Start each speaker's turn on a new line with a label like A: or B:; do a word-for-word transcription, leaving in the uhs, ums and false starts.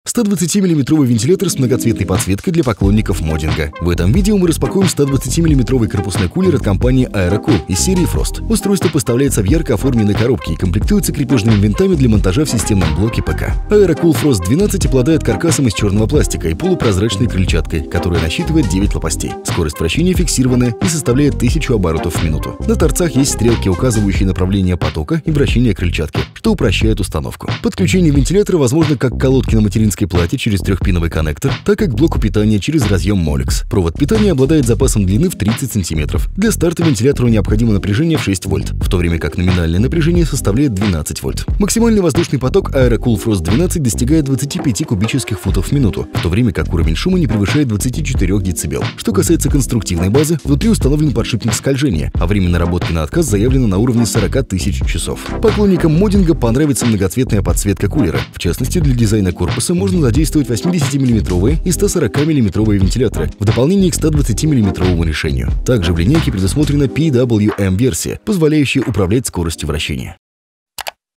A: сто двадцатимиллиметровый вентилятор с многоцветной подсветкой для поклонников моддинга. В этом видео мы распакуем сто двадцатимиллиметровый корпусной кулер от компании Aerocool из серии Frost. Устройство поставляется в ярко оформленной коробке и комплектуется крепежными винтами для монтажа в системном блоке ПК. Aerocool Frost двенадцать обладает каркасом из черного пластика и полупрозрачной крыльчаткой, которая насчитывает девять лопастей. Скорость вращения фиксированная и составляет тысячу оборотов в минуту. На торцах есть стрелки, указывающие направление потока и вращение крыльчатки, что упрощает установку. Подключение вентилятора возможно как к колодке на материнской плате через трехпиновый коннектор, так и к блоку питания через разъем Molex. Провод питания обладает запасом длины в тридцать сантиметров. Для старта вентилятору необходимо напряжение в шесть вольт, в то время как номинальное напряжение составляет двенадцать вольт. Максимальный воздушный поток Aerocool Frost двенадцать достигает двадцати пяти кубических футов в минуту, в то время как уровень шума не превышает двадцати четырёх децибел. Что касается конструктивной базы, внутри установлен подшипник скольжения, а время наработки на отказ заявлено на уровне сорока тысяч часов. Поклонникам моддинга понравится многоцветная подсветка кулера. В частности, для дизайна корпуса можно задействовать восьмидесятимиллиметровые и сто сорокамиллиметровые вентиляторы в дополнение к ста двадцатимиллиметровому решению. Также в линейке предусмотрена пи дабл ю эм-версия, позволяющая управлять скоростью вращения.